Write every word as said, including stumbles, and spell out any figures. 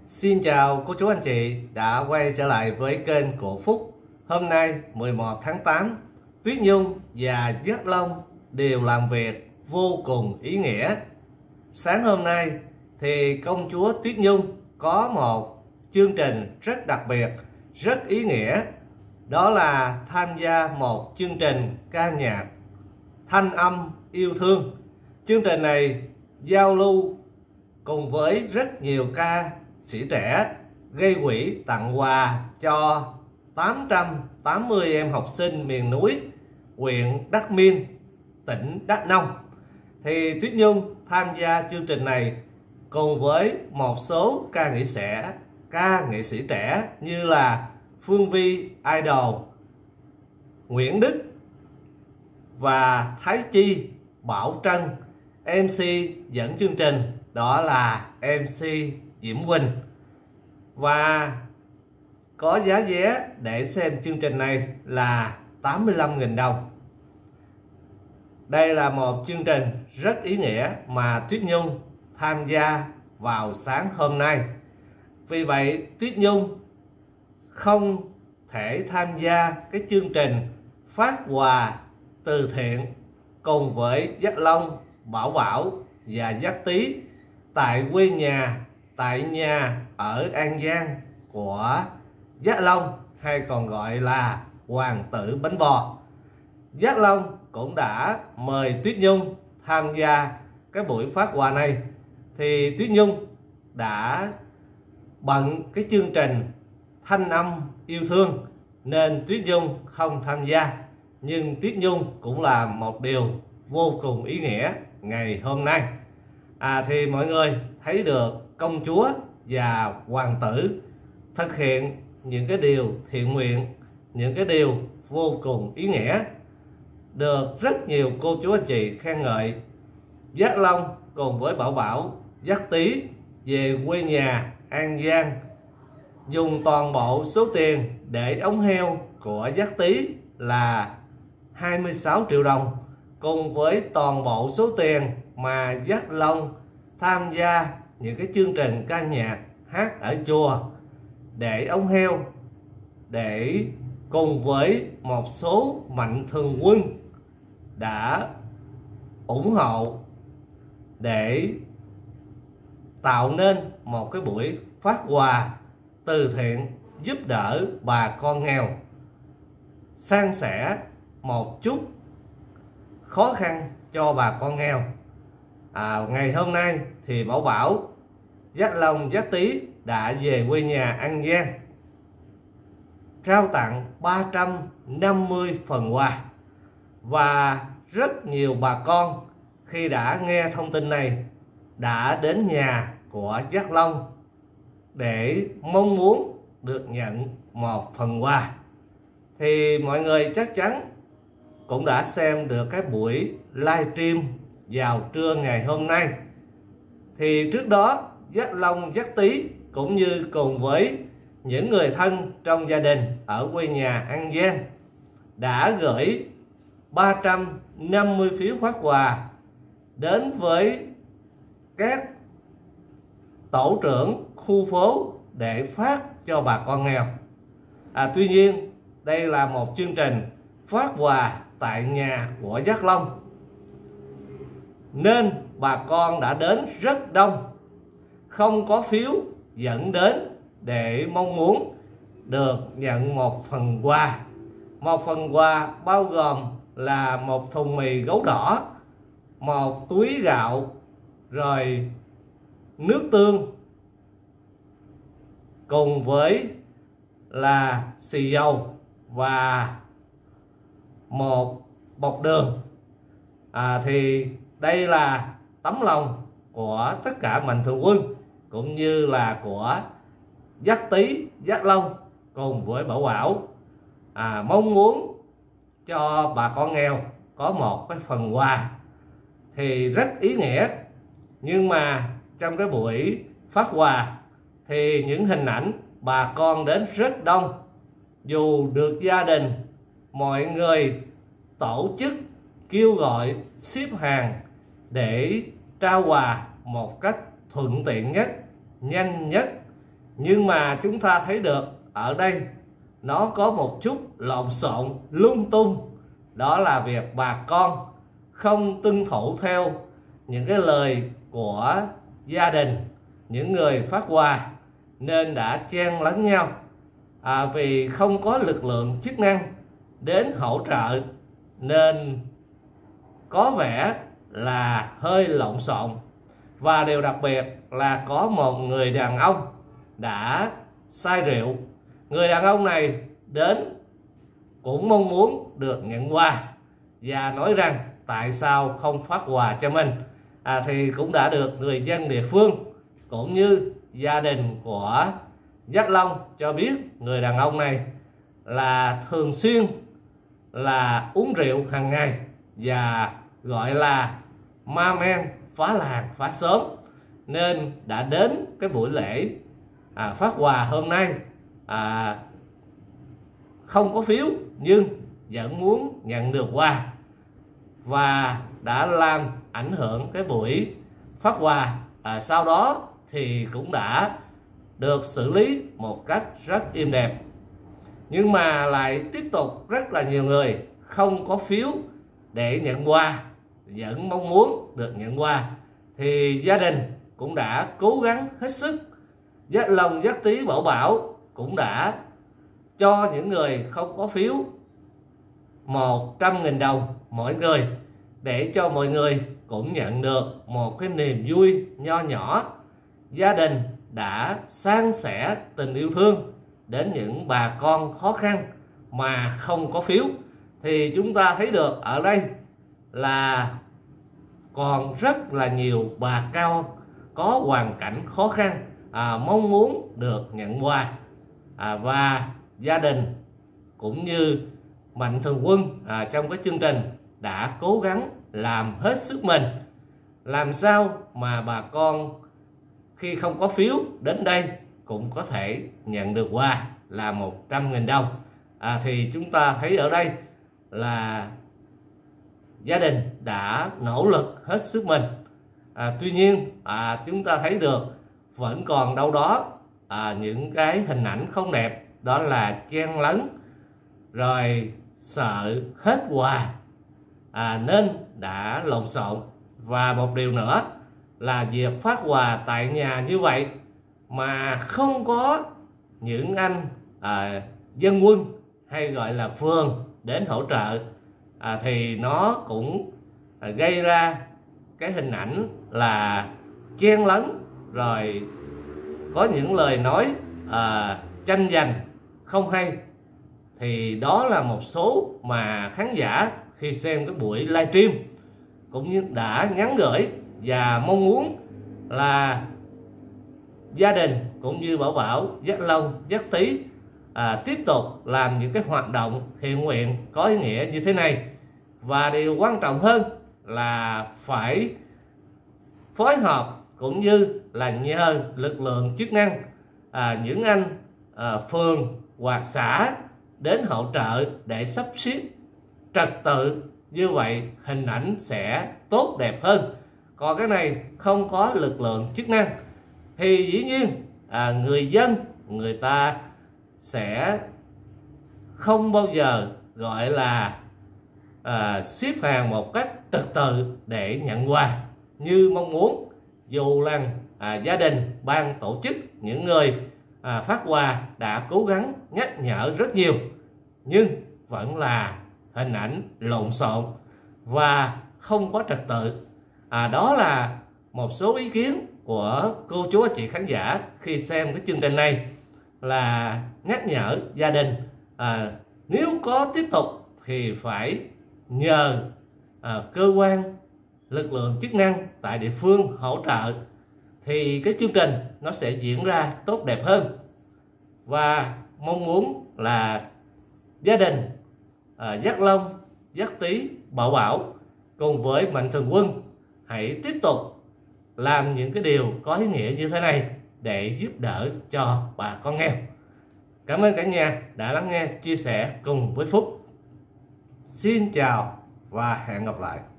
Xin chào cô chú anh chị đã quay trở lại với kênh của Phúc. Hôm nay mười một tháng tám, Tuyết Nhung và Giác Long đều làm việc vô cùng ý nghĩa. Sáng hôm nay thì công chúa Tuyết Nhung có một chương trình rất đặc biệt, rất ý nghĩa. Đó là tham gia một chương trình ca nhạc Thanh Âm Yêu Thương. Chương trình này giao lưu cùng với rất nhiều ca sĩ trẻ, gây quỹ tặng quà cho tám trăm tám mươi em học sinh miền núi huyện Đắc Minh, tỉnh Đắk Nông. Thì Tuyết Nhung tham gia chương trình này cùng với một số ca nghệ sĩ, ca nghệ sĩ trẻ như là Phương Vi Idol, Nguyễn Đức và Thái Chi, Bảo Trân. em xê dẫn chương trình đó là em xê Diễm Quỳnh. Và có giá vé để xem chương trình này là tám mươi lăm nghìn đồng. Đây là một chương trình rất ý nghĩa mà Tuyết Nhung tham gia vào sáng hôm nay. Vì vậy Tuyết Nhung không thể tham gia cái chương trình phát quà từ thiện cùng với Giác Long, Bảo Bảo và Giác Tý tại quê nhà, tại nhà ở An Giang của Giác Long, hay còn gọi là Hoàng tử bánh bò. Giác Long cũng đã mời Tuyết Nhung tham gia cái buổi phát quà này. Thì Tuyết Nhung đã bận cái chương trình Thanh Âm Yêu Thương nên Tuyết Nhung không tham gia. Nhưng Tuyết Nhung cũng là một điều vô cùng ý nghĩa ngày hôm nay. À thì mọi người thấy được công chúa và hoàng tử thực hiện những cái điều thiện nguyện, những cái điều vô cùng ý nghĩa, được rất nhiều cô chú anh chị khen ngợi. Giác Long cùng với Bảo Bảo, Giác Tý về quê nhà An Giang, dùng toàn bộ số tiền để ống heo của Giác Tý là hai mươi sáu triệu đồng, cùng với toàn bộ số tiền mà Giác Long tham gia những cái chương trình ca nhạc hát ở chùa để ống heo, để cùng với một số mạnh thường quân đã ủng hộ để tạo nên một cái buổi phát quà từ thiện giúp đỡ bà con nghèo, san sẻ một chút khó khăn cho bà con nghèo. À, ngày hôm nay thì Bảo Bảo, Giác Long, Giác Tý đã về quê nhà An Giang trao tặng ba trăm năm mươi phần quà. Và rất nhiều bà con khi đã nghe thông tin này đã đến nhà của Giác Long để mong muốn được nhận một phần quà. Thì mọi người chắc chắn cũng đã xem được cái buổi livestream vào trưa ngày hôm nay. Thì trước đó Giác Long, Giác Tý cũng như cùng với những người thân trong gia đình ở quê nhà An Giang đã gửi ba trăm năm mươi phiếu phát quà đến với các tổ trưởng khu phố để phát cho bà con nghèo. À, tuy nhiên đây là một chương trình phát quà tại nhà của Giác Long nên bà con đã đến rất đông, không có phiếu dẫn đến để mong muốn được nhận một phần quà. Một phần quà bao gồm là một thùng mì gấu đỏ, một túi gạo, rồi nước tương cùng với là xì dầu và một bọc đường. À, thì đây là tấm lòng của tất cả mạnh thường quân cũng như là của Giác Tý, Giác Long cùng với Bảo Bảo, à, mong muốn cho bà con nghèo có một cái phần quà thì rất ý nghĩa. Nhưng mà trong cái buổi phát quà thì những hình ảnh bà con đến rất đông, dù được gia đình mọi người tổ chức kêu gọi xếp hàng để trao quà một cách thuận tiện nhất, nhanh nhất Nhưng mà chúng ta thấy được ở đây nó có một chút lộn xộn lung tung. Đó là việc bà con không tuân thủ theo những cái lời của gia đình, những người phát quà, nên đã chen lấn nhau. à, Vì không có lực lượng chức năng đến hỗ trợ nên có vẻ là hơi lộn xộn. Và điều đặc biệt là có một người đàn ông đã say rượu. Người đàn ông này đến cũng mong muốn được nhận quà và nói rằng tại sao không phát quà cho mình. à, Thì cũng đã được người dân địa phương cũng như gia đình của Giác Long cho biết người đàn ông này là thường xuyên là uống rượu hàng ngày và gọi là ma men phá làng phá xóm, nên đã đến cái buổi lễ à, phát quà hôm nay à, không có phiếu nhưng vẫn muốn nhận được quà, và đã làm ảnh hưởng cái buổi phát quà. à, Sau đó thì cũng đã được xử lý một cách rất êm đẹp. Nhưng mà lại tiếp tục rất là nhiều người không có phiếu để nhận quà, vẫn mong muốn được nhận quà. Thì gia đình cũng đã cố gắng hết sức, Giác Long, Giác Tý, Bảo Bảo cũng đã cho những người không có phiếu một trăm nghìn đồng mỗi người, để cho mọi người cũng nhận được một cái niềm vui nho nhỏ. Gia đình đã san sẻ tình yêu thương đến những bà con khó khăn mà không có phiếu. Thì chúng ta thấy được ở đây là còn rất là nhiều bà cao có hoàn cảnh khó khăn à, mong muốn được nhận quà. à, Và gia đình cũng như Mạnh Thường Quân à, trong cái chương trình đã cố gắng làm hết sức mình, làm sao mà bà con khi không có phiếu đến đây cũng có thể nhận được quà là một trăm nghìn đồng. à, Thì chúng ta thấy ở đây là gia đình đã nỗ lực hết sức mình. à, Tuy nhiên à, chúng ta thấy được vẫn còn đâu đó à, những cái hình ảnh không đẹp, đó là chen lấn rồi sợ hết quà à, nên đã lộn xộn. Và một điều nữa là việc phát quà tại nhà như vậy mà không có những anh à, dân quân hay gọi là phường đến hỗ trợ à, thì nó cũng à, gây ra cái hình ảnh là chen lấn, rồi có những lời nói à, tranh giành không hay. Thì đó là một số mà khán giả khi xem cái buổi livestream cũng như đã nhắn gửi và mong muốn là gia đình cũng như Bảo Bảo, Giác Long, Giác Tý à, tiếp tục làm những cái hoạt động thiện nguyện có ý nghĩa như thế này. Và điều quan trọng hơn là phải phối hợp cũng như là nhờ lực lượng chức năng, à, những anh à, phường hoặc xã đến hỗ trợ để sắp xếp trật tự, như vậy hình ảnh sẽ tốt đẹp hơn. Còn cái này không có lực lượng chức năng thì dĩ nhiên à, người dân người ta sẽ không bao giờ gọi là à, xếp hàng một cách trật tự để nhận quà như mong muốn. Dù là à, gia đình, ban tổ chức, những người à, phát quà đã cố gắng nhắc nhở rất nhiều, nhưng vẫn là hình ảnh lộn xộn và không có trật tự. à, Đó là một số ý kiến của cô chú anh chị khán giả khi xem cái chương trình này, là nhắc nhở gia đình à, nếu có tiếp tục thì phải nhờ à, cơ quan lực lượng chức năng tại địa phương hỗ trợ, thì cái chương trình nó sẽ diễn ra tốt đẹp hơn. Và mong muốn là gia đình à, Giác Long, Giác Tý, Bảo Bảo cùng với Mạnh Thường Quân hãy tiếp tục làm những cái điều có ý nghĩa như thế này để giúp đỡ cho bà con nghèo. Cảm ơn cả nhà đã lắng nghe, chia sẻ cùng với Phúc. Xin chào và hẹn gặp lại.